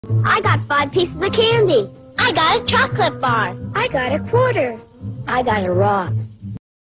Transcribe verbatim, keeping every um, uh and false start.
I got five pieces of candy. I got a chocolate bar. I got a quarter. I got a rock.